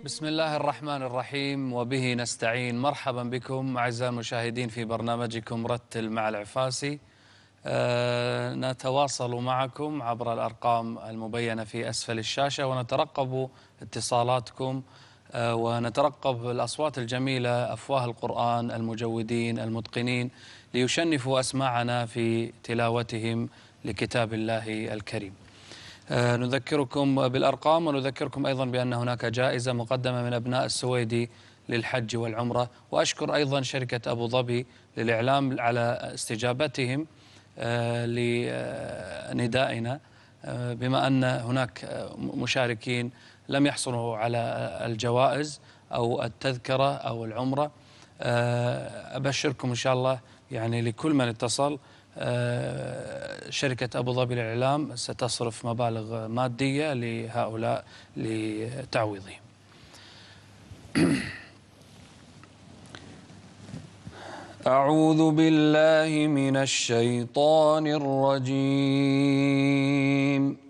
بسم الله الرحمن الرحيم وبه نستعين. مرحبا بكم أعزائي المشاهدين في برنامجكم رتل مع العفاسي. نتواصل معكم عبر الأرقام المبينة في أسفل الشاشة، ونترقب اتصالاتكم ونترقب الأصوات الجميلة، أفواه القرآن، المجودين المتقنين، ليشنفوا أسماعنا في تلاوتهم لكتاب الله الكريم. نذكركم بالأرقام، ونذكركم أيضا بأن هناك جائزة مقدمة من أبناء السويدي للحج والعمرة. وأشكر أيضا شركة أبو ظبي للإعلام على استجابتهم لندائنا، بما أن هناك مشاركين لم يحصلوا على الجوائز أو التذكرة أو العمرة. أبشركم إن شاء الله يعني لكل من اتصل شركة أبو ظبي للإعلام ستصرف مبالغ مادية لهؤلاء لتعويضهم. أعوذ بالله من الشيطان الرجيم.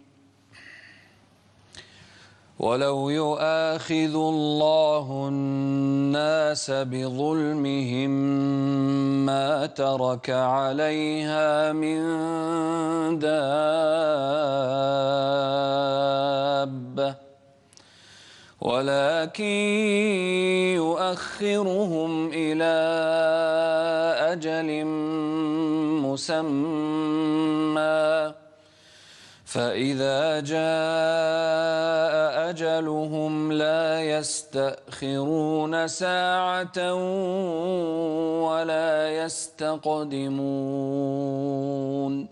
ولو يؤاخذ الله الناس بظلمهم ما ترك عليها من دابة ولكن يؤخرهم إلى أجل مسمى، فإذا جاء أجلهم لا يستأخرون ساعة ولا يستقدمون.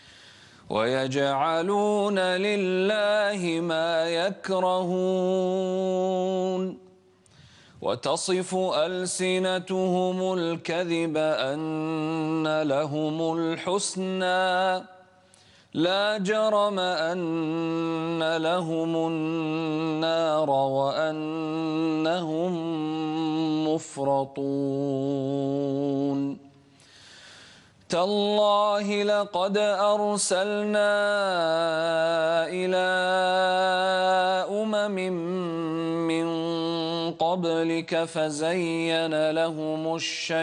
ويجعلون لله ما يكرهون، وتصف ألسنتهم الكذب أن لهم الحسنى لا جرم أن لهم النار وأنهم مفرطون. تالله لقد أرسلنا إلى أمم من قبلك فزين لهم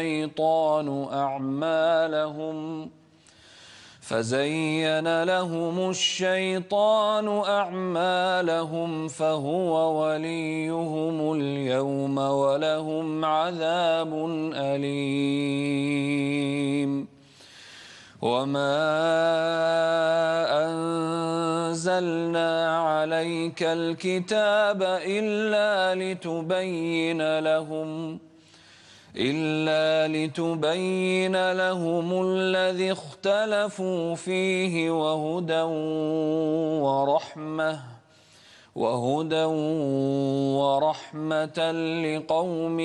الشيطان أعمالهم فهو وليهم اليوم ولهم عذاب أليم. وما أنزلنا عليك الكتاب إلا لتبين لهم الذي اختلفوا فيه وهدى ورحمة لقوم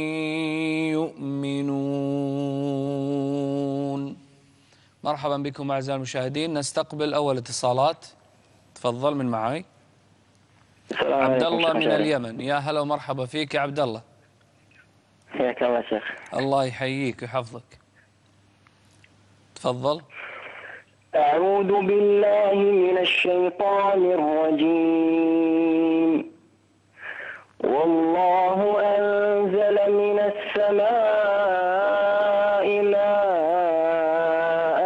يؤمنون. مرحبا بكم أعزائي المشاهدين. نستقبل أول اتصالات. تفضل من معي. عبد الله من اليمن. يا هلا ومرحبا فيك يا عبد الله. حياك الله شيخ. الله يحييك ويحفظك. تفضل. أعوذ بالله من الشيطان الرجيم. والله أنزل من السماء ماء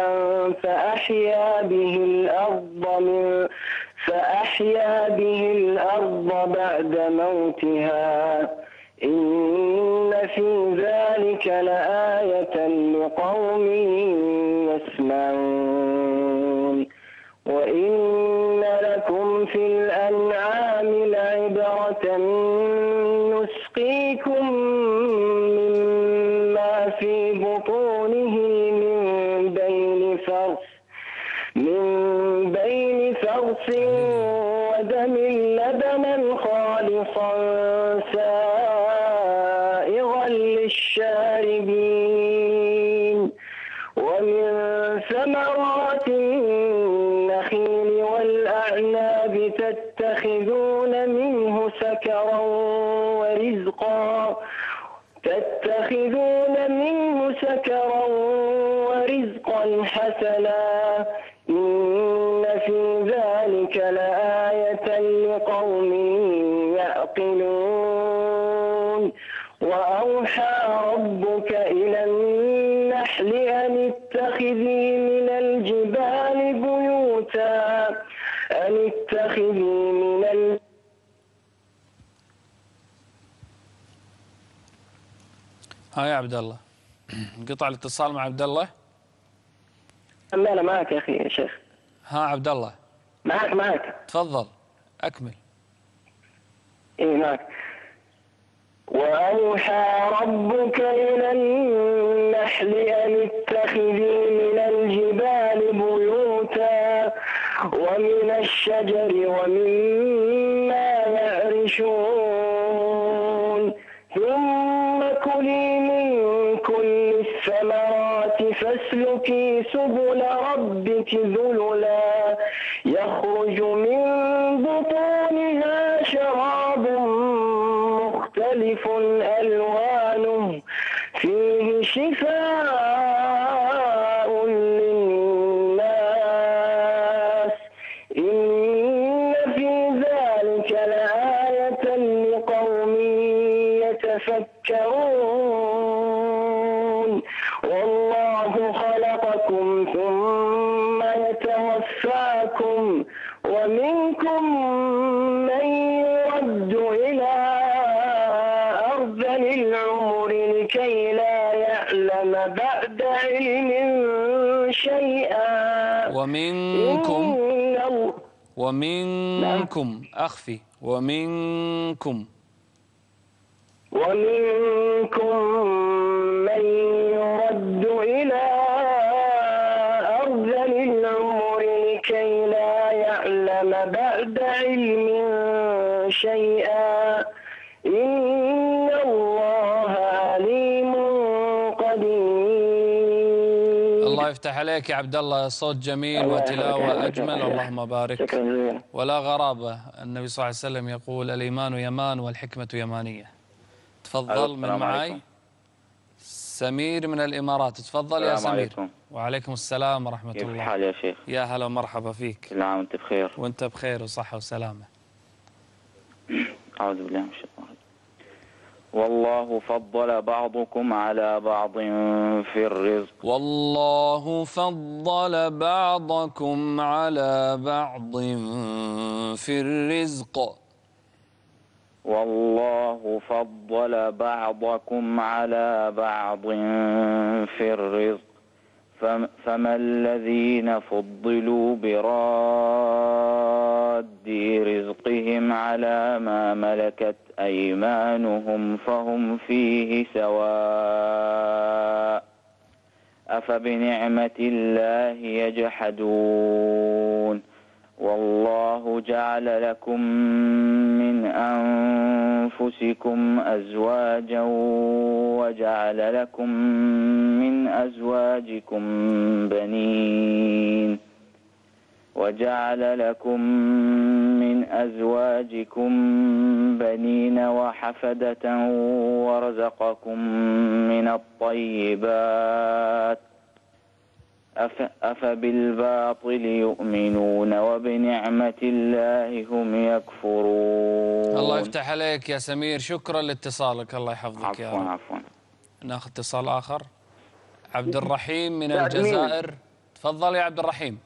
فأحيا به الأرض بعد موتها إن في ذلك لآية لقوم يسمعون. وإن لكم في الأنعام لعبرة نسقيكم مما في بطونه من بين فرث ودم لبنا خالصا سائغا للشاربين ومن ثمرات النخيل والأعناب تتخذون منه سكرا ورزقا حسنا إن في ذلك لآية لقوم تعقلون وأوحى ربك إلى النحل أن اتخذي من الجبال بيوتا ها يا عبد الله، انقطع الاتصال مع عبد الله. لا أنا معك يا أخي يا شيخ. ها عبد الله، معك تفضل أكمل. إيه معك. وأوحى ربك إلى النحل أن اتخذي من الجبال بيوتا ومن الشجر ومما يعرشون ثم كلي من كل الثمرات فاسلكي سبل ربك ذللا يخرج من بطونها شراب مختلف ألوانه فيه شفاء للناس إن في ذلك لآية لقوم يتفكرون والله خلقكم ثم يتوفاكم ومنكم من يرد إلى أرذل العمر لكي لا يعلم بعد علم شيئا ومنكم أخفي ومنكم من يرد إلى أرذل العمر لكي لا يعلم بعد علم شيئا إن الله عليم قدير. الله يفتح عليك يا عبد الله، صوت جميل وتلاوة أجمل، اللهم بارك. ولا غرابة، النبي صلى الله عليه وسلم يقول الإيمان يمان والحكمة يمانية. تفضل من معي سمير من الإمارات. تفضل يا سمير. عليكم. وعليكم السلام ورحمة الله. كيف الحال يا شيخ؟ يا هلا ومرحبا فيك. كل عام وانت بخير. وانت بخير وصحة وسلامة. أعوذ بالله من الشيطان الرجيم. والله فضل بعضكم على بعض في الرزق. والله فضل بعضكم على بعض في الرزق. والله فضل بعضكم على بعض في الرزق فما الذين فضلوا براد رزقهم على ما ملكت أيمانهم فهم فيه سواء أفبنعمة الله يجحدون والله جعل لكم من أنفسكم أزواجا وجعل لكم من أزواجكم بنين وحفدة ورزقكم من الطيبات أفبالباطل يؤمنون وبنعمة الله هم يكفرون. الله يفتح عليك يا سمير، شكرا لاتصالك، الله يحفظك يا رب. عفوا. ناخذ اتصال آخر. عبد الرحيم من الجزائر. تفضل يا عبد الرحيم،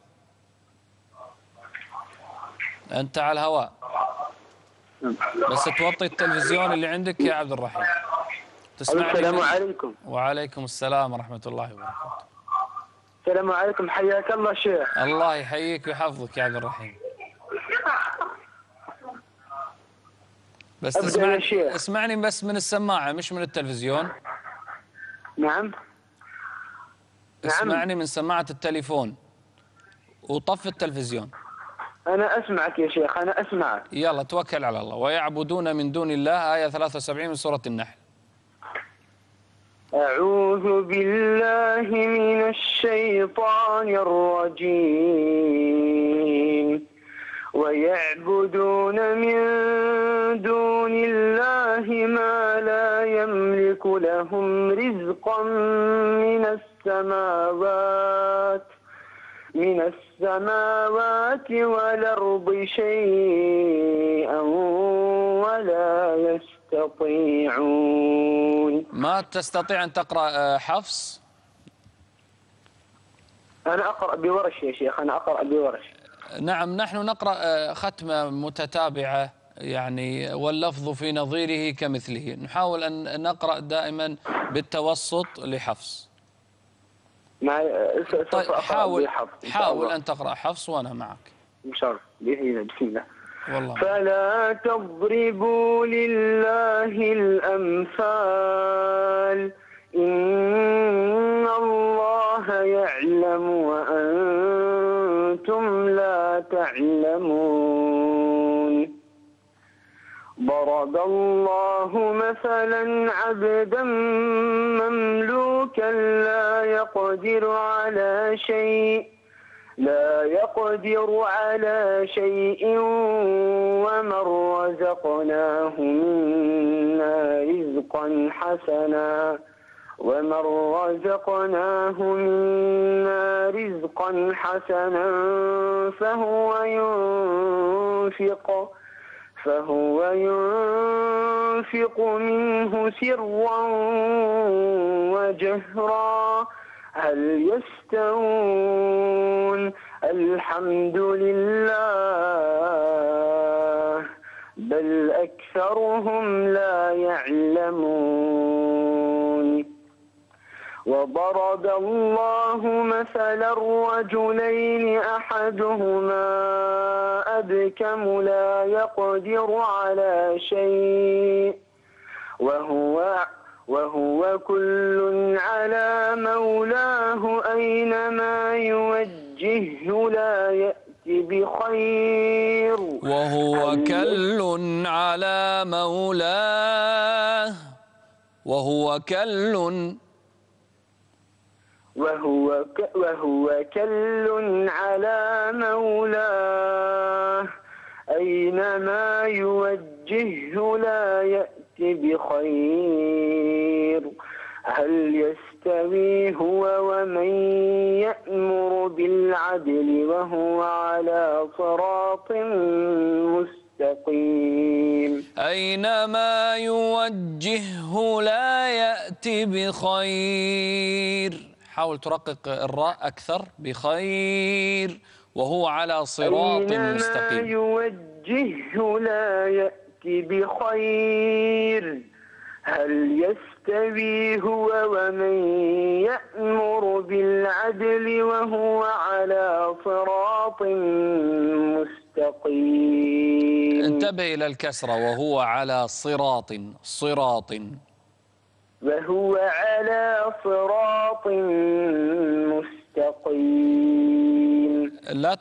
أنت على الهواء، بس توطي التلفزيون اللي عندك يا عبد الرحيم. السلام عليكم. وعليكم السلام ورحمة الله وبركاته. السلام عليكم، حياك الله شيخ. الله يحييك ويحفظك يا عبد الرحيم. بس اسمعني بس من السماعة مش من التلفزيون. نعم. اسمعني من سماعة التليفون وطف التلفزيون. أنا أسمعك يا شيخ، أنا أسمعك. يلا توكل على الله. ويعبدون من دون الله، آية 73 من سورة النحل. أعوذ بالله من الشيطان الرجيم ويعبدون من دون الله ما لا يملك لهم رزقا من السماوات السماوات والأرض شيئا ولا يستطيعون. ما تستطيع أن تقرأ حفص؟ أنا أقرأ بورش يا شيخ، أنا أقرأ بورش. نعم، نحن نقرأ ختمة متتابعة يعني، واللفظ في نظيره كمثله. نحاول أن نقرأ دائما بالتوسط لحفص. طيب حاول أن تقرأ حفص وأنا معك إن شاء الله بإذن الله. بسم الله. والله. فلا تضربوا لله الأمثال إن الله يعلم وأنتم لا تعلمون. ضرب الله مثلا عبدا مملوكا لا يقدر على شيء ومن رزقناه منا رزقا حسنا فهو ينفق منه سرا وجهرا هل يستوون؟ الحمد لله بل أكثرهم لا يعلمون. وضرب الله مثلا رجلين أحدهما أبكم لا يقدر على شيء وهو كل على مولاه أينما يوجهه لا يأتي بخير. وهو كل على مولاه أينما يوجهه لا يأتي بخير. هل يستوي هو ومن يأمر بالعدل وهو على صراط مستقيم. أينما يوجهه لا يأتي بخير. حاول ترقق الراء أكثر. بخير وهو على صراط مستقيم. أينما يوجهه لا يأتي بخير. هل يستوي هو ومن يأمر بالعدل وهو على صراط مستقيم. انتبه إلى الكسرة. وهو على صراط وهو على صراط مستقيم. لا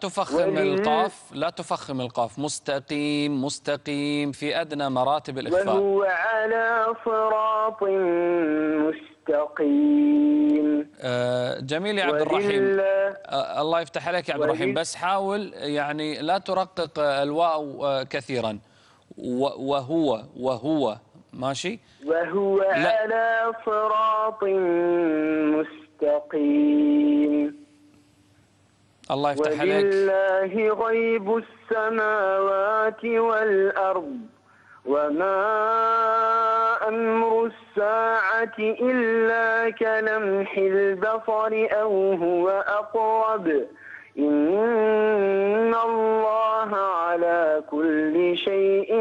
تفخم القاف. مستقيم في أدنى مراتب الإخفاء. وهو على صراط مستقيم. جميل يا عبد الرحيم. الله يفتح عليك يا عبد الرحيم، بس حاول يعني لا ترقق الواو كثيرا. وهو ماشي. وهو على صراط مستقيم. الله يفتح عليك. ولله غيب السماوات والأرض وما أمر الساعة إلا كلمح البصر أو هو أقرب إن الله على كل شيء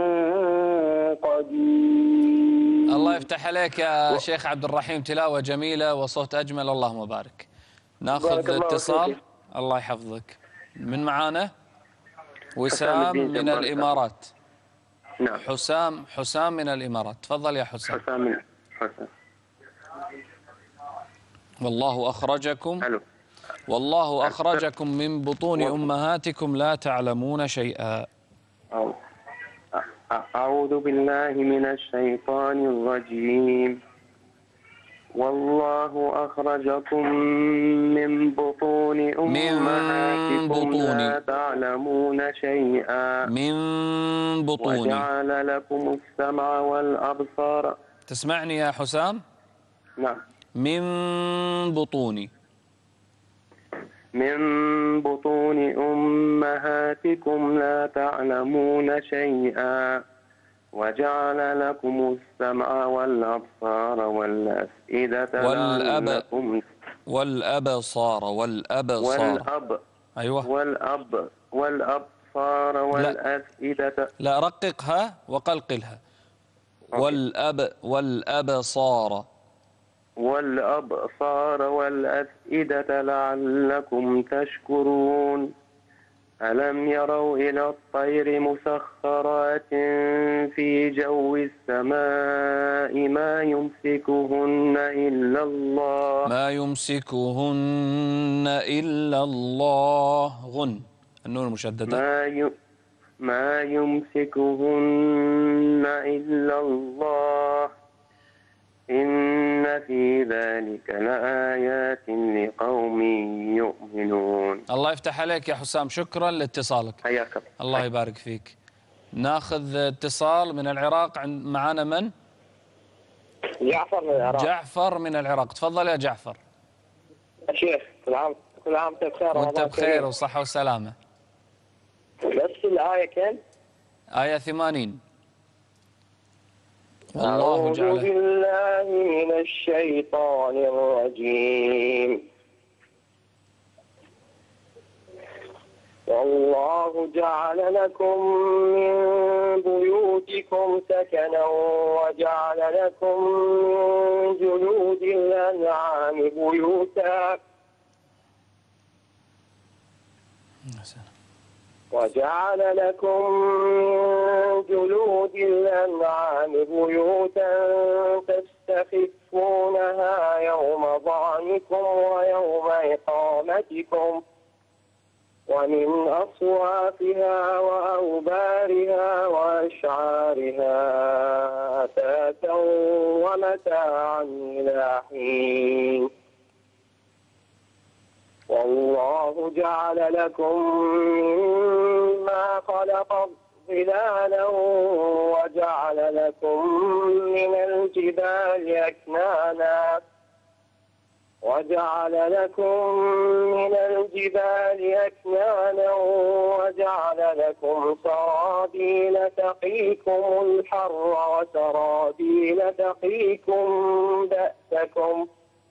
قدير. الله يفتح عليك يا شيخ عبد الرحيم، تلاوة جميلة وصوت أجمل، اللهم بارك. ناخذ اتصال. الله يحفظك. من معانا؟ وسام من الإمارات. نعم. حسام من الإمارات. تفضل يا حسام. حسام. والله أخرجكم من بطون أمهاتكم لا تعلمون شيئا. أعوذ بالله من الشيطان الرجيم. والله أخرجكم من بطون أمهاتكم لا تعلمون شيئا وجعل لكم السمع والأبصار. تسمعني يا حسام؟ نعم. من بطون من بطون أمهاتكم لا تعلمون شيئا وجعل لكم السمع والأبصار والأفئدة لعلكم والأبصار أيوة والأبصار والأفئدة. لا، رققها وقلقلها. والأبصار والأفئدة لعلكم تشكرون. ألم يروا إلى الطير مسخرات في جو السماء ما يمسكهن إلا الله غن النون المشددة. ما يمسكهن إلا الله إن في ذلك لآيات لقوم يؤمنون. الله يفتح عليك يا حسام، شكرا لاتصالك. حياك الله يبارك فيك. ناخذ اتصال من العراق. معنا من؟ جعفر من العراق. جعفر من العراق، تفضل يا جعفر. شيخ كل عام وانت بخير. وانت بخير وصحة وسلامة. بس الآية كم؟ آية 80. أعوذ بالله من الشيطان الرجيم. والله جعل لكم من بيوتكم سكنا وجعل لكم من جلود الأنعام بيوتا تستخفونها يوم ظعنكم ويوم إقامتكم ومن أصوافها وأوبارها وأشعارها أثاثا ومتاعا إلى حين. والله جعل لكم مما خلق ظلالا وجعل لكم من الجبال أكنانا وجعل لكم سرابيل تقيكم الحر وسرابيل تقيكم بأسكم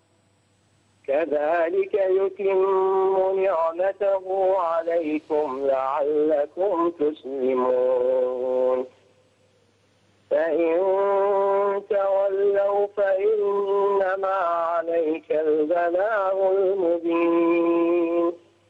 كذلك يتم نعمته عليكم لعلكم تسلمون. فإن تولوا فإنما عليك البلاغ المبين.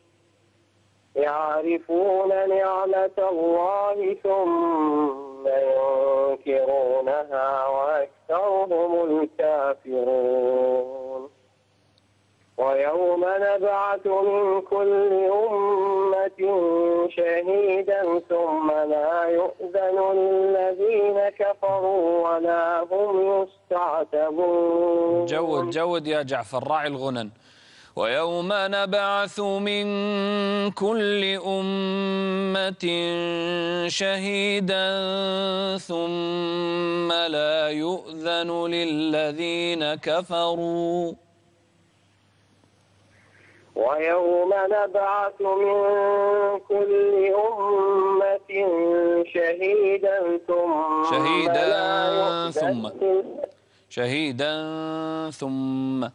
يعرفون نعمة الله ثم ينكرونها وأكثرهم الكافرون. ويوم نبعث من كل أمة شهيدا ثم لا يؤذن للذين كفروا ولا هم يستعتبون. جود يا جعفر، راعي الغنن. ويوم نبعث من كل أمة شهيدا ثم لا يؤذن للذين كفروا. ويوم نبعث من كل أمة شهيدا ثم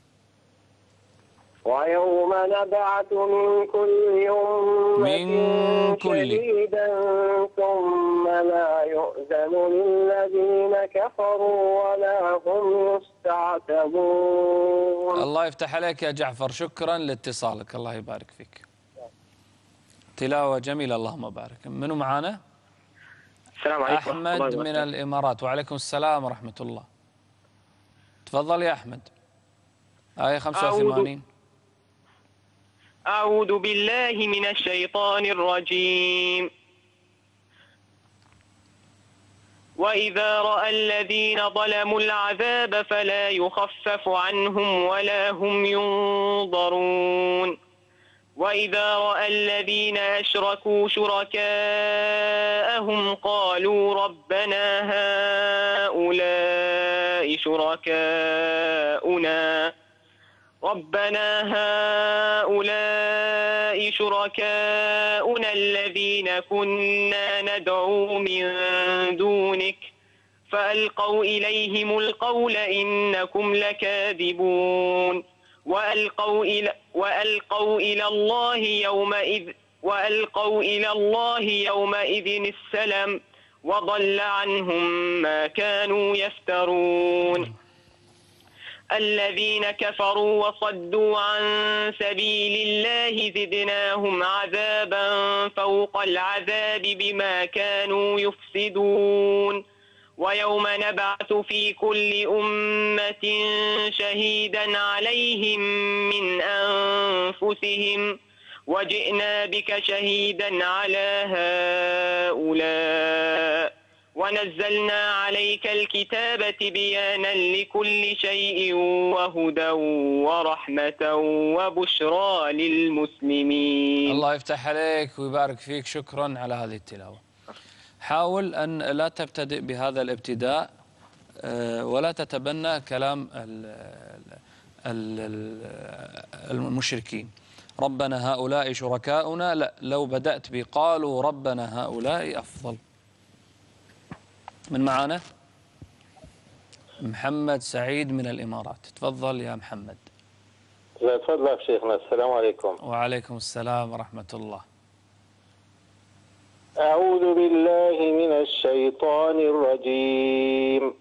ويوم نبعث من كل أمة شهيدا ثم لا يؤذن للذين كفروا ولا هم يستعتبون. الله يفتح عليك يا جعفر، شكرا لاتصالك. الله يبارك فيك. تلاوة جميلة، اللهم بارك. منو معانا؟ السلام عليكم. أحمد من الإمارات. وعليكم السلام ورحمة الله. تفضل يا أحمد. آية 85. أعوذ بالله من الشيطان الرجيم. وإذا رأى الذين ظلموا العذاب فلا يخفف عنهم ولا هم ينظرون. وإذا رأى الذين أشركوا شركاءهم قالوا ربنا هؤلاء شركاؤنا ربنا هؤلاء شركاؤنا الذين كنا ندعو من دونك فألقوا إليهم القول إنكم لكاذبون وألقوا إلى الله يومئذ السلم وضل عنهم ما كانوا يفترون الذين كفروا وصدوا عن سبيل الله زدناهم عذابا فوق العذاب بما كانوا يفسدون ويوم نبعث في كل أمة شهيدا عليهم من أنفسهم وجئنا بك شهيدا على هؤلاء ونزلنا عليك الكتاب بيانا لكل شيء وهدى ورحمة وبشرى للمسلمين. الله يفتح عليك ويبارك فيك، شكرا على هذه التلاوة. حاول أن لا تبتدئ بهذا الابتداء ولا تتبنى كلام المشركين. ربنا هؤلاء شركاؤنا، لا، لو بدأت بقالوا ربنا هؤلاء أفضل. من معانا؟ محمد سعيد من الإمارات، تفضل يا محمد. تفضل يا شيخنا. السلام عليكم. وعليكم السلام ورحمة الله. أعوذ بالله من الشيطان الرجيم.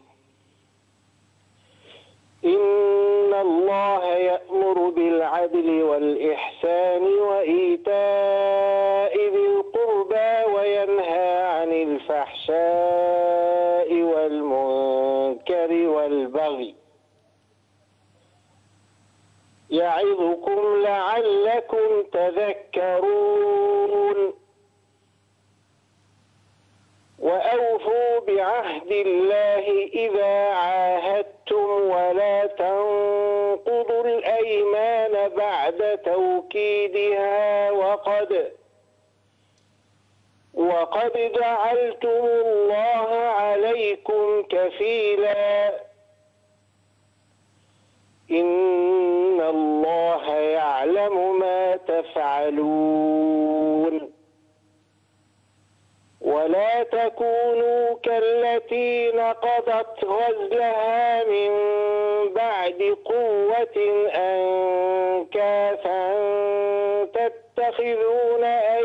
إن الله يأمر بالعدل والإحسان وإيتاء ذي القربى وينهى عن الفحشاء والمنكر والبغي يعظكم لعلكم تذكرون. وأوفوا بعهد الله إذا عاهدتم ولا تنقضوا الأيمان بعد توكيدها وقد جعلتم الله عليكم كفيلا إن الله يعلم ما تفعلون. ولا تكونوا كالتي نقضت غزلها من بعد قوة أنكاثا تتخذون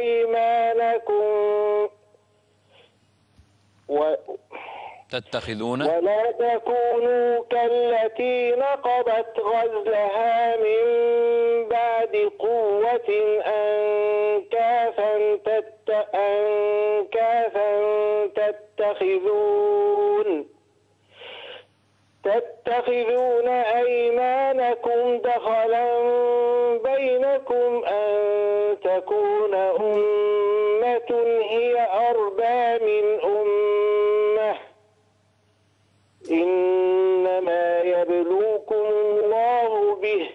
ولا تكونوا كالتي نقضت غزلها من بعد قوة أنكاثا تتخذون أيمانكم دخلا بينكم أن تكون أمة هي أربى من أمة إنما يبلوكم الله به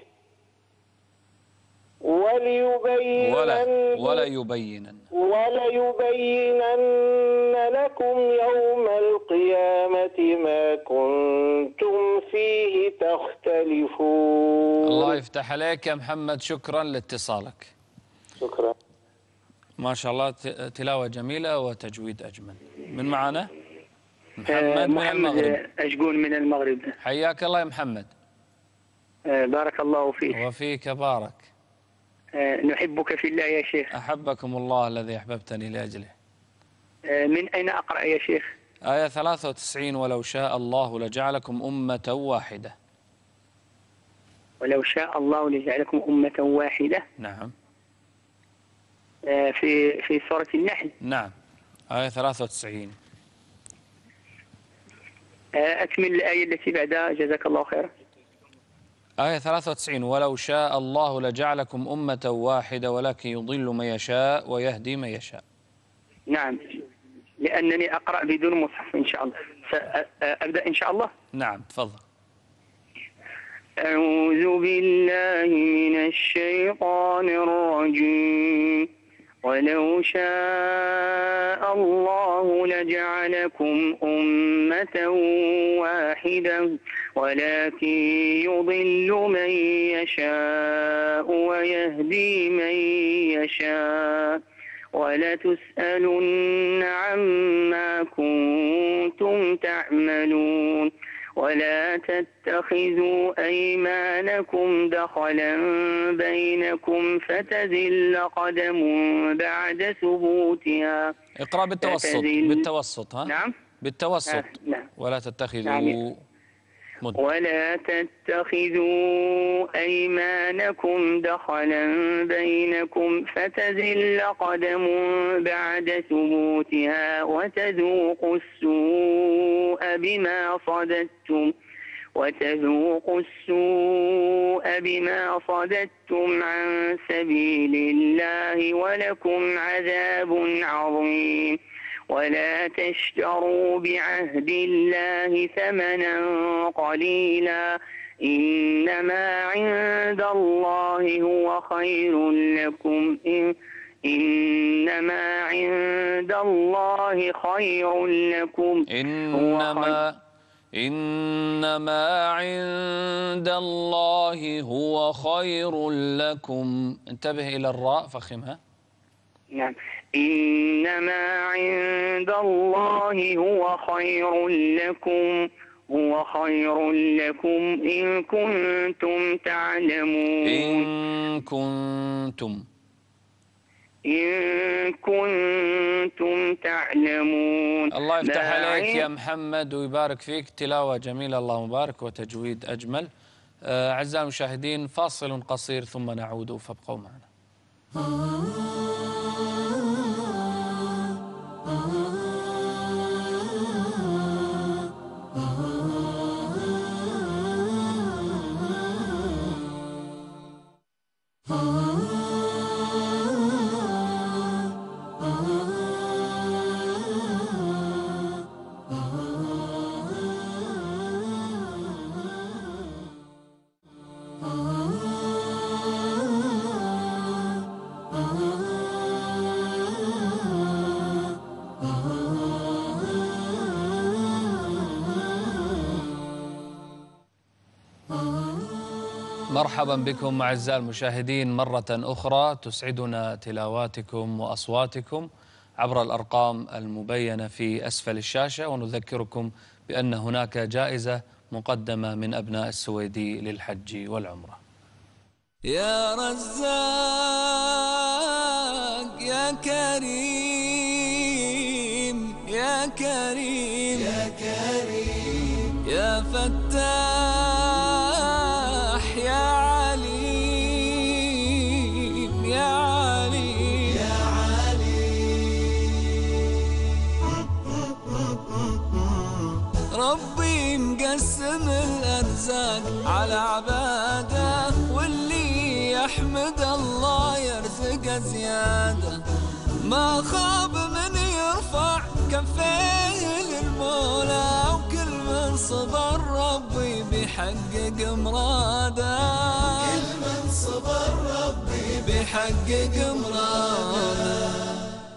وليبينن لكم يوم القيامة ما كنتم فيه تختلفون. الله يفتح عليك يا محمد، شكرا لاتصالك. شكرا. ما شاء الله، تلاوة جميلة وتجويد أجمل. من معنا؟ محمد من المغرب. أشقون من المغرب. حياك الله يا محمد. بارك الله فيك. وفيك بارك. نحبك في الله يا شيخ. أحبكم الله الذي أحببتني لأجله. من أين أقرأ يا شيخ؟ آية 93: ولو شاء الله لجعلكم أمة واحدة. ولو شاء الله لجعلكم أمة واحدة. نعم. في سورة النحل. نعم، آية 93. أكمل الآية التي بعدها جزاك الله خيرا. آية 93: ولو شاء الله لجعلكم أمة واحدة ولكن يضل من يشاء ويهدي من يشاء. نعم، لأنني أقرأ بدون مصحف إن شاء الله. أبدأ إن شاء الله. نعم تفضل. أعوذ بالله من الشيطان الرجيم. ولو شاء الله لجعلكم أمة واحدة ولكن يضل من يشاء ويهدي من يشاء ولتسألن عما كنتم تعملون ولا تتخذوا أيمانكم دخلا بينكم فتزل قدم بعد ثبوتها. اقرأ بالتوسط ها؟ نعم بالتوسط. نعم. ولا تتخذوا ولا تتخذوا أيمانكم دخلا بينكم فتزل قدم بعد ثبوتها وتذوقوا السوء بما صددتم عن سبيل الله ولكم عذاب عظيم. ولا تشتروا بعهد الله ثمنا قليلا إنما عند الله هو خير لكم إنما عند الله خير لكم إنما عند الله هو خير لكم. انتبه إلى الراء فخمها. نعم. إنما عند الله هو خير لكم إن كنتم تعلمون. إن كنتم تعلمون. الله يفتح عليك يا محمد ويبارك فيك. تلاوة جميلة الله مبارك وتجويد أجمل. أعزائي المشاهدين فاصل قصير ثم نعود فابقوا معنا. مرحبا بكم أعزائي المشاهدين مرة أخرى. تسعدنا تلاواتكم وأصواتكم عبر الأرقام المبينة في أسفل الشاشة، ونذكركم بأن هناك جائزة مقدمة من أبناء السويدي للحج والعمرة. يا رزاق يا كريم يا كريم يا كريم يا فتاح يا عليم يا عليم يا عليم. ربي مقسم الأرزاق على عباده، واللي يحمد الله يرزق زيادة. ما خاب من يرفع كفيه للمولى، وكل من صبر ربي بيحقق مراده. كل من صبر ربي بيحقق مراده.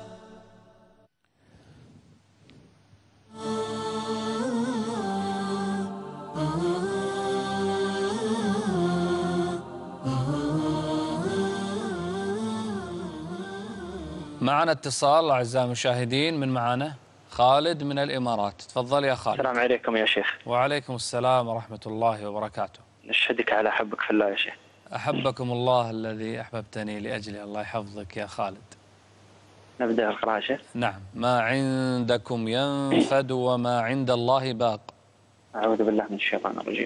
معنا اتصال أعزائي المشاهدين. من معنا خالد من الإمارات. تفضل يا خالد. السلام عليكم يا شيخ. وعليكم السلام ورحمة الله وبركاته. نشهدك على حبك في الله يا شيخ. أحبكم الله الذي أحببتني لأجله. الله يحفظك يا خالد. نبدأ القراءة يا شيخ. نعم. ما عندكم ينفد وما عند الله باق. أعوذ بالله من الشيطان الرجيم.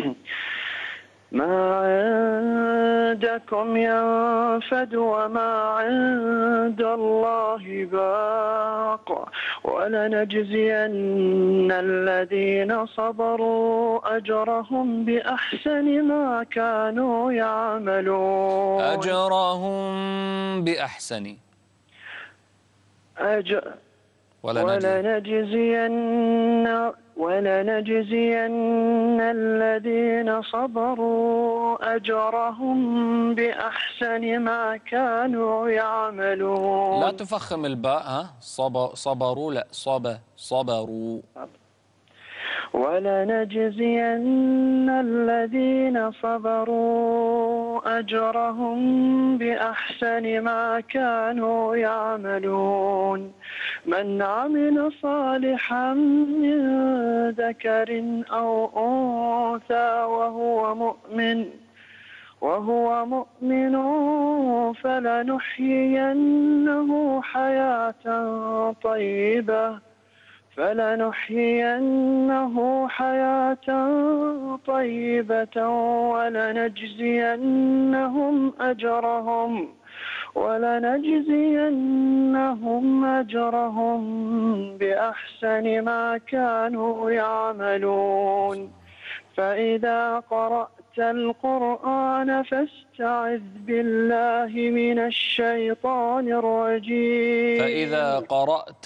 ما عندكم ينفد وما عند الله باق ولنجزين الذين صبروا أجرهم بأحسن ما كانوا يعملون. أجرهم بأحسن ولنجزين الذين صبروا أجرهم بأحسن ما كانوا يعملون. لا تفخم الباء، ها؟ صبروا، لا صبروا. ولنجزين الذين صبروا أجرهم بأحسن ما كانوا يعملون. من عمل صالحا من ذكر أو أنثى وهو مؤمن فلنحيينه حياة طيبة ولنجزينهم أجرهم بأحسن ما كانوا يعملون. فإذا قرأت القرآن فاستعذ بالله من الشيطان الرجيم. فإذا قرأت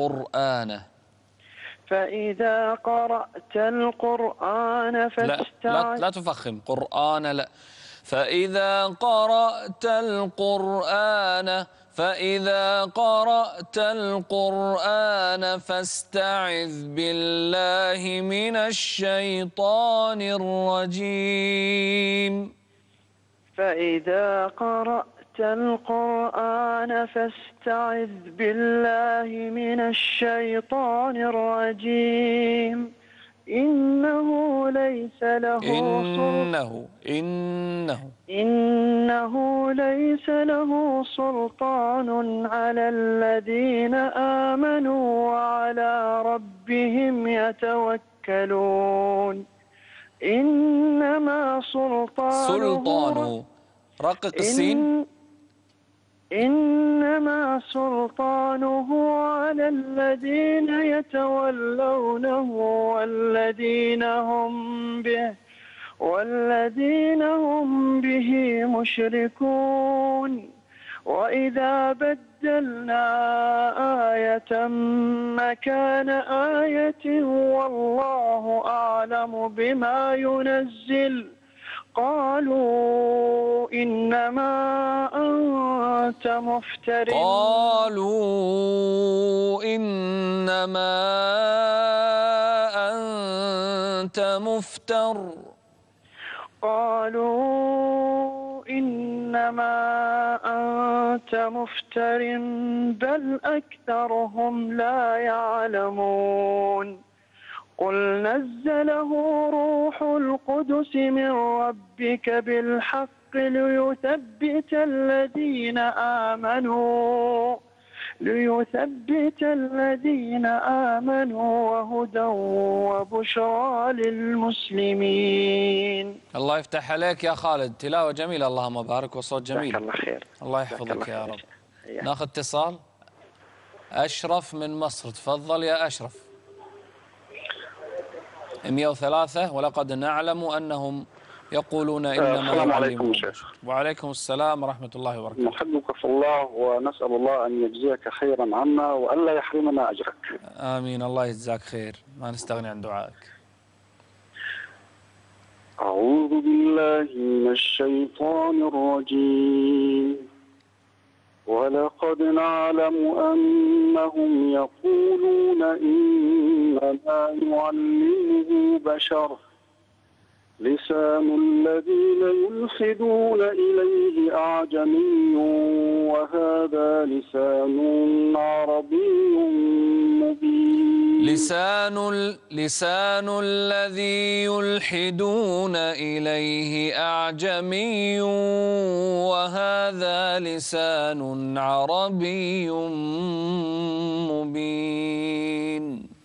القرآن فاستعذ. لا تفخم قرآن، لا. فإذا قرأت القرآن فاستعذ بالله من الشيطان الرجيم. فإذا قرأت القرآن فاستعذ بالله من الشيطان الرجيم. إنه ليس له سلطان على الذين آمنوا وعلى ربهم يتوكلون. إنما سلطانه رقق السين. إنما سلطانه على الذين يتولونه والذين هم به مشركون. وإذا بدلنا آية مكان آية والله أعلم بما ينزل قالوا إنما أنت مفتر. بل أكثرهم لا يعلمون. قل نزله روح القدس من ربك بالحق ليثبت الذين آمنوا وهدى وبشرى للمسلمين. الله يفتح عليك يا خالد، تلاوة جميلة اللهم بارك وصوت جميل. جزاك الله خير. الله يحفظك يا رب. ناخذ اتصال. أشرف من مصر، تفضل يا أشرف. 103. ولقد نعلم أنهم يقولون إنما السلام عليكم شيخ. وعليكم السلام ورحمة الله وبركاته. نحبك في الله ونسأل الله أن يجزيك خيرا عنا وأن لا يحرمنا أجرك. آمين. الله يجزاك خير، ما نستغني عن دعائك. أعوذ بالله من الشيطان الرجيم. ولقد نعلم أنهم يقولون إنما يعلمه بشر لسان الذين يلحدون إليه أعجمي وهذا لسان عربي مبين. لسان الذي يلحدون إليه أعجمي وهذا لسان عربي مبين.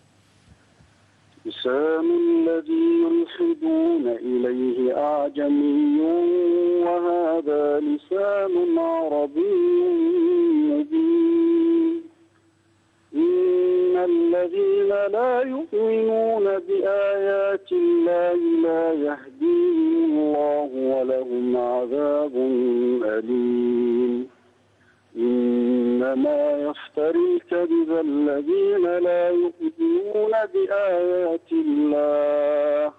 لسان الذي يلحدون إليه أعجمي وهذا لسان عربي مبين. إن الذين لا يؤمنون بآيات الله لا يهديهم الله ولهم عذاب أليم. إنما يفتري الكذب الذين لا يؤمنون بآيات الله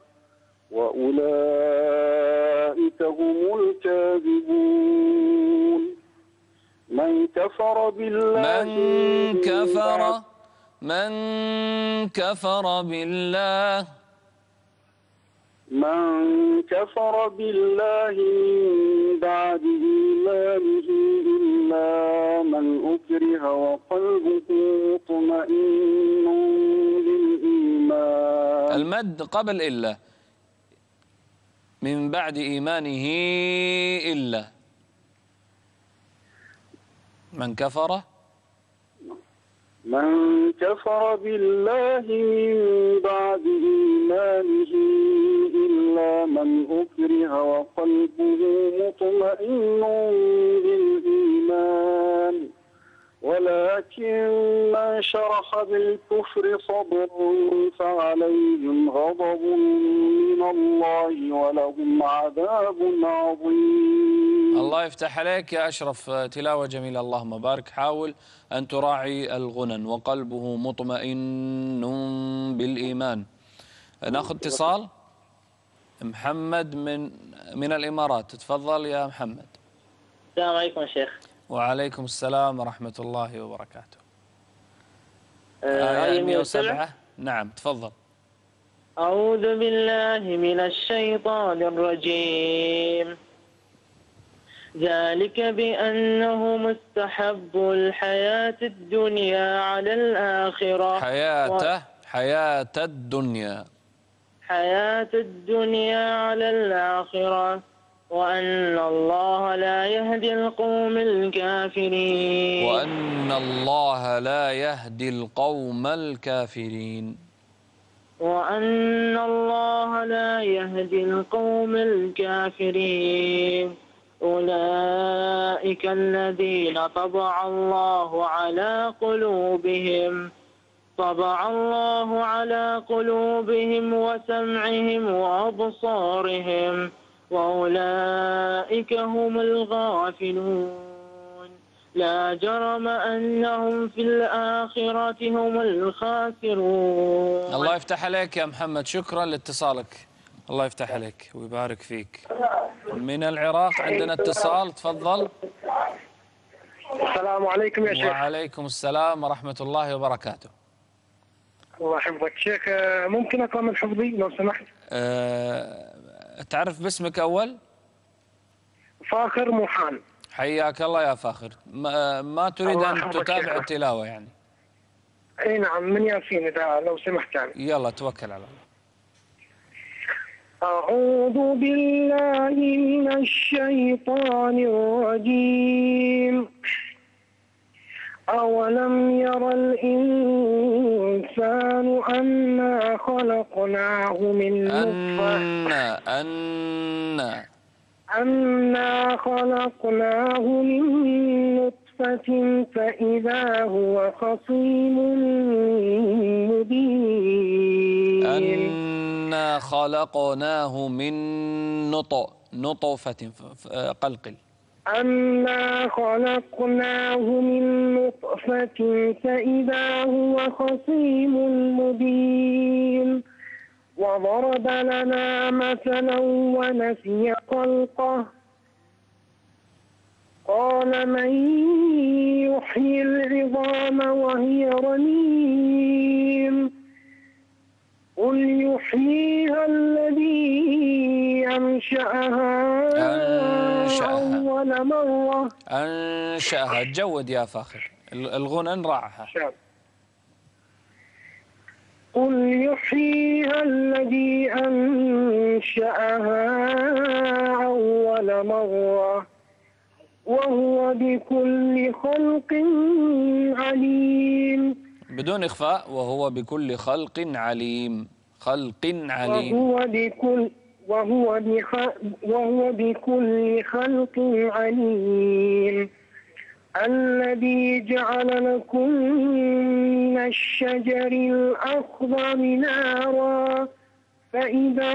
وأولئك هم الكاذبون. من كفر بالله من كفر بالله من بعد إيمانه إلا من أكره وقلبه مطمئن بالإيمان. المد قبل إلا، من بعد إيمانه إلا. من كفر بالله من بعد إيمانه إلا من أكره وقلبه مطمئن بالإيمان ولكن من شرح بالكفر صدر فعليهم غضب من الله ولهم عذاب عظيم. الله يفتح عليك يا أشرف، تلاوة جميلة اللهم بارك. حاول أن تراعي الغنن. وقلبه مطمئن بالإيمان. ناخذ اتصال. محمد من الإمارات، تفضل يا محمد. السلام عليكم يا شيخ. وعليكم السلام ورحمة الله وبركاته. آية 107. نعم تفضل. أعوذ بالله من الشيطان الرجيم. ذلك بأنه مستحب الحياة الدنيا على الآخرة. حياة الدنيا على الآخرة وأن الله لا يهدي القوم الكافرين. أولئك الذين طبع الله على قلوبهم وسمعهم وأبصارهم وأولئك هم الغافلون. لا جرم أنهم في الآخرة هم الخاسرون. الله يفتح عليك يا محمد، شكرا لاتصالك. الله يفتح عليك ويبارك فيك. من العراق عندنا اتصال، تفضل. السلام عليكم يا شيخ. وعليكم السلام ورحمة الله وبركاته. الله يحفظك شيخ، ممكن أقرأ من حفظي لو سمحت؟ تعرف باسمك أول؟ فاخر موحان. حياك الله يا فاخر. ما تريد أن تتابع التلاوة يعني؟ أي نعم، من ياسين إذا لو سمحت يعني. يلا توكل على الله. أعوذ بالله من الشيطان الرجيم. أولم ير الإنسان أنا خلقناه من نطفة فإذا هو خصيم مبين. أنا خلقناه من نطفة قلقل. أنا خلقناه من نطفة فإذا هو خصيم مبين. وضرب لنا مثلا ونسي خلقه قال من يحيي العظام وهي رميم قل يحييها الذي أنشأها أول مرة. أنشأها. تجود يا فاخر، الغنى نراعها. قل يحييها الذي أنشأها أول مرة وهو بكل خلق عليم. بدون إخفاء. وهو بكل خلق عليم. وهو بكل خلق عليم. الذي جعل لكم من الشجر الأخضر نارا فإذا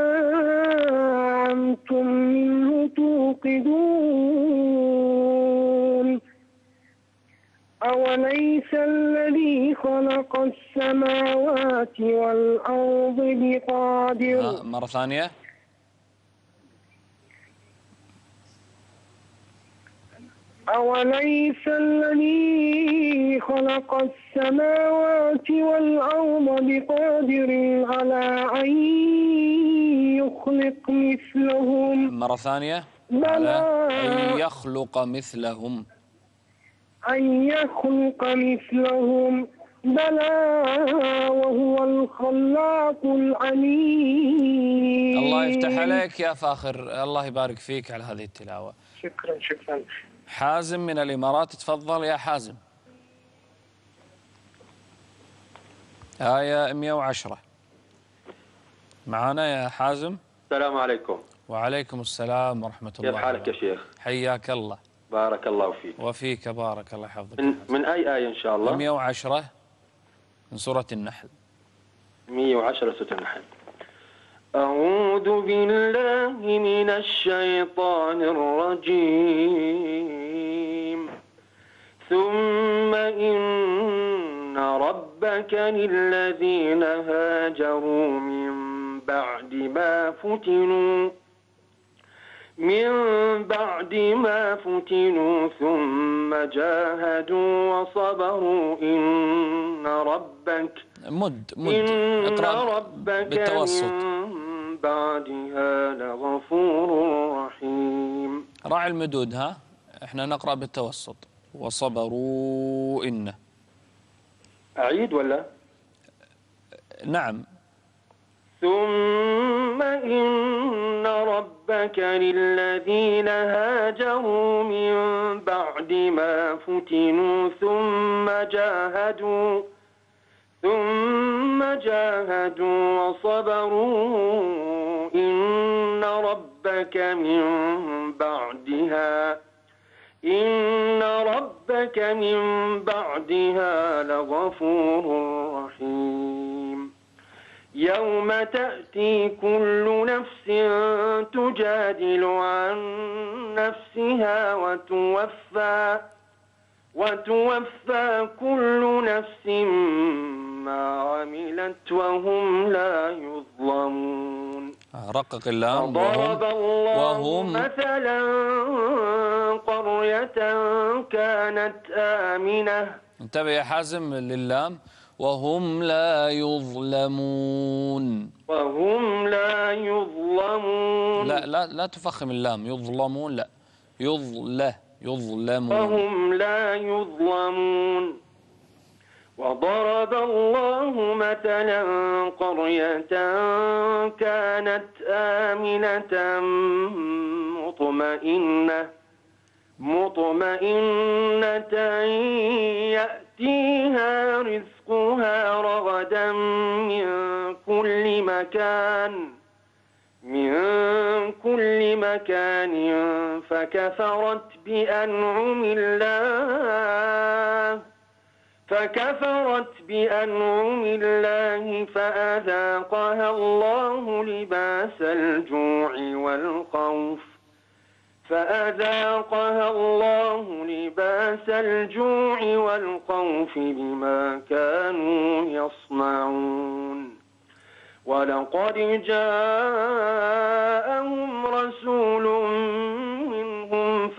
أنتم منه توقدون. أولم أوليس الذي خلق السماوات والأرض بقادر مرة ثانية. أوليس الذي خلق السماوات والأرض بقادر على أن يخلق مثلهم مرة ثانية. بلى أن يخلق مثلهم. أن يخلق مثلهم بلى وهو الخلاق العليم. الله يفتح عليك يا فاخر، الله يبارك فيك على هذه التلاوة. شكرا شكرا. حازم من الإمارات، تفضل يا حازم. آية 110 معنا يا حازم. السلام عليكم. وعليكم السلام ورحمة الله. كيف حالك يا شيخ؟ حياك الله. بارك الله فيك. وفيك بارك الله يحفظك. من أي آية إن شاء الله؟ 110 من سورة النحل. 110 سورة النحل. أعوذ بالله من الشيطان الرجيم. ثم إن ربك للذين هاجروا من بعد ما فتنوا ثم جاهدوا وصبروا إن ربك اقرأ بالتوسط. من بعدها لغفور رحيم. راعي المدود. ها احنا نقرأ بالتوسط. وصبروا إن. أعيد ولا؟ نعم. ثم إن ربك للذين هاجروا من بعد ما فتنوا ثم جاهدوا وصبروا إن ربك من بعدها لغفور رحيم. يوم تأتي كل نفس تجادل عن نفسها وتوفى كل نفس ما عملت وهم لا يظلمون. رقق اللام. وضرب الله مثلا قرية كانت آمنة. انتبه يا حازم للام. وهم لا يظلمون. لا تفخم اللام. يظلمون لا. يظلمون. وهم لا يظلمون. وضرب الله مثلا قرية كانت آمنة مطمئنة يأتيها رزقها رغدا من كل مكان فكفرت بأنعم الله فأذاقها الله لباس الجوع والخوف بما كانوا يصنعون. ولقد جاءهم رسول منهم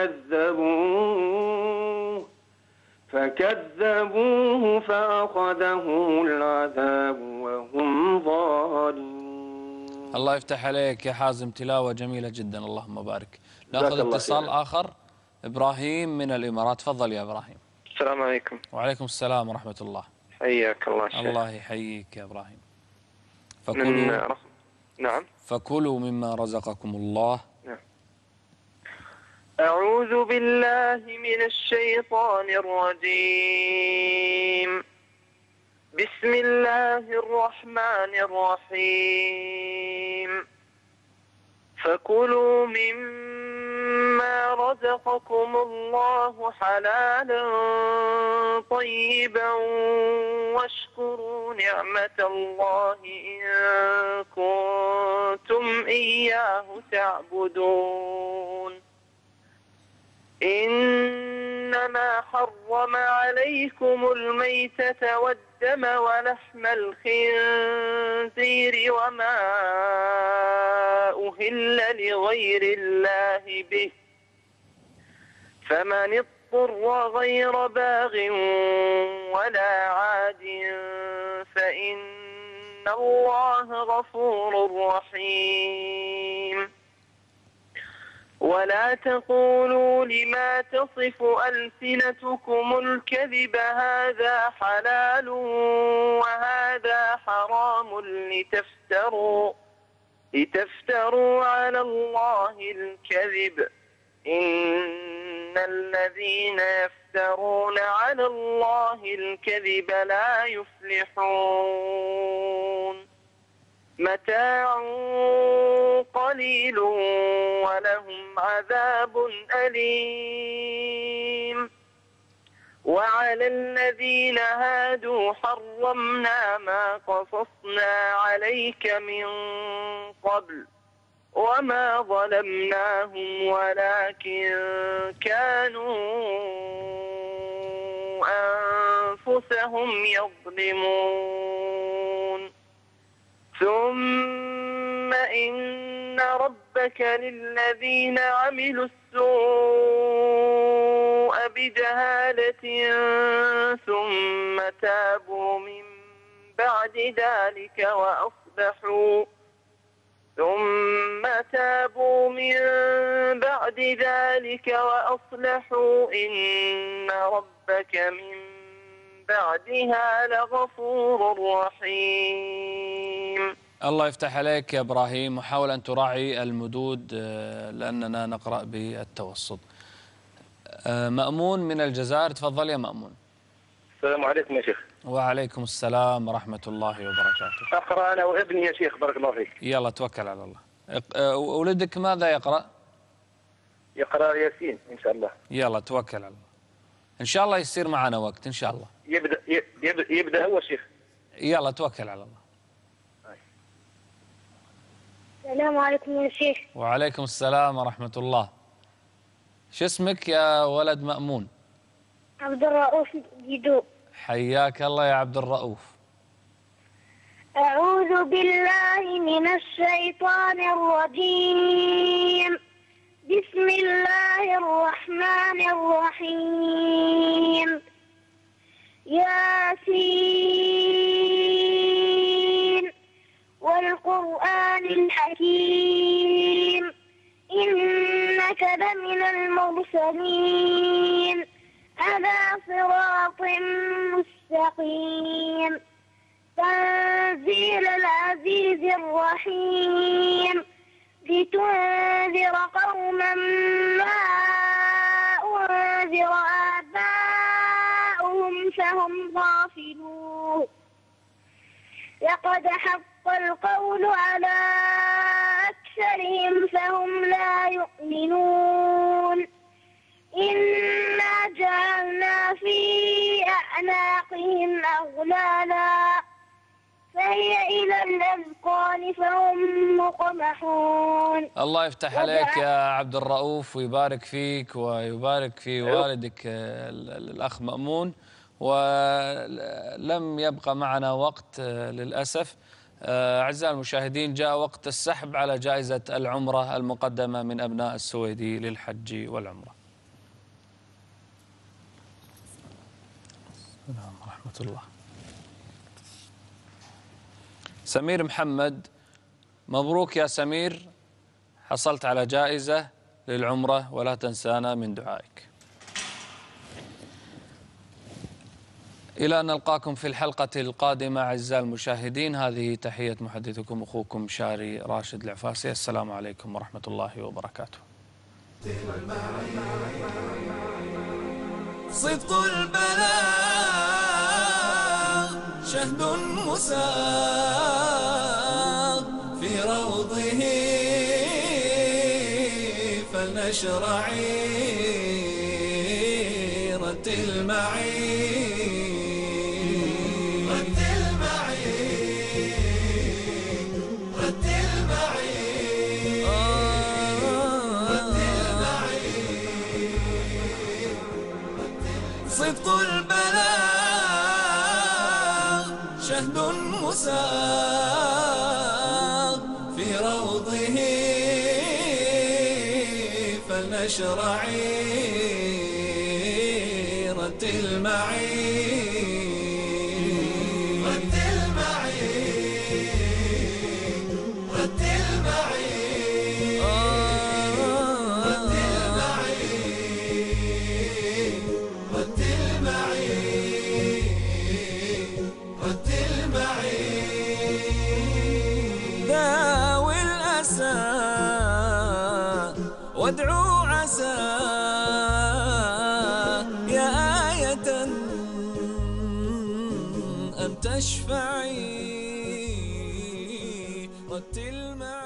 فكذبوه فأخذهم العذاب وهم ظالمون. الله يفتح عليك يا حازم، تلاوة جميلة جدا، اللهم بارك. ناخذ اتصال آخر. إبراهيم من الإمارات، تفضل يا إبراهيم. السلام عليكم. وعليكم السلام ورحمة الله. حياك الله شيخ. الله يحييك يا إبراهيم. نعم. فكلوا مما رزقكم الله. نعم. أعوذ بالله من الشيطان الرجيم. بسم الله الرحمن الرحيم. فكلوا مما رزقكم الله حلالا طيبا واشكروا نعمة الله إن كنتم إياه تعبدون. إنما حرم حرم عليكم الميتة والدم ولحم الخنزير وما أهل لغير الله به فمن اضطر غير باغ ولا عاد فإن الله غفور رحيم ولا تقولوا لما تصف ألسنتكم الكذب هذا حلال وهذا حرام لتفتروا على الله الكذب إن الذين يفترون على الله الكذب لا يفلحون متاع قليل ولهم عذاب أليم وعلى الذين هادوا حرمنا ما قصصنا عليك من قبل وما ظلمناهم ولكن كانوا أنفسهم يظلمون ثم إن ربك للذين عملوا السوء بجهالة ثم تابوا من بعد ذلك وأصلحوا إن ربك من بعدها لغفور رحيم. الله يفتح عليك يا إبراهيم، وحاول أن تراعي المدود لأننا نقرأ بالتوسط. مأمون من الجزائر، تفضل يا مأمون. السلام عليكم يا شيخ. وعليكم السلام ورحمة الله وبركاته. أقرأ أنا وابني يا شيخ بارك الله فيك. يلا توكل على الله. ولدك ماذا يقرأ؟ يقرأ ياسين إن شاء الله. يلا توكل على الله، إن شاء الله يصير معنا وقت إن شاء الله. يبدأ هو شيخ. يلا توكل على الله. السلام عليكم يا شيخ. وعليكم السلام ورحمة الله. شو اسمك يا ولد مأمون؟ عبد الرؤوف جدو. حياك الله يا عبد الرؤوف. أعوذ بالله من الشيطان الرجيم. بسم الله الرحمن الرحيم. ياسين والقرآن الحكيم إنك لمن المرسلين على صراط مستقيم تنزيل العزيز الرحيم لتنذر قوما ما أنذر آباؤهم فهم غافلون لقد حق القول على أكثرهم فهم لا يؤمنون إنا جعلنا في أعناقهم أغلالا فهي إلى الأذقان فهم مقمحون. الله يفتح عليك يا عبد الرؤوف ويبارك فيك ويبارك في والدك الأخ مأمون. ولم يبقى معنا وقت للأسف. أعزائي المشاهدين، جاء وقت السحب على جائزة العمرة المقدمة من أبناء السويدي للحج والعمرة. السلام ورحمة الله. سمير محمد، مبروك يا سمير، حصلت على جائزة للعمرة ولا تنسانا من دعائك. إلى أن نلقاكم في الحلقة القادمة أعزائي المشاهدين، هذه تحية محدثكم أخوكم شاري راشد العفاسي. السلام عليكم ورحمة الله وبركاته. صدق البلاغ شهد مساغ في روضه فلنشر عيرة المعين صدق فلنشرعي رتل معي رتل معي رتل معي رتل معي رتل معي رتل معي داوي الأسى وادعو عسى يا آية أن تشفعي رتل معي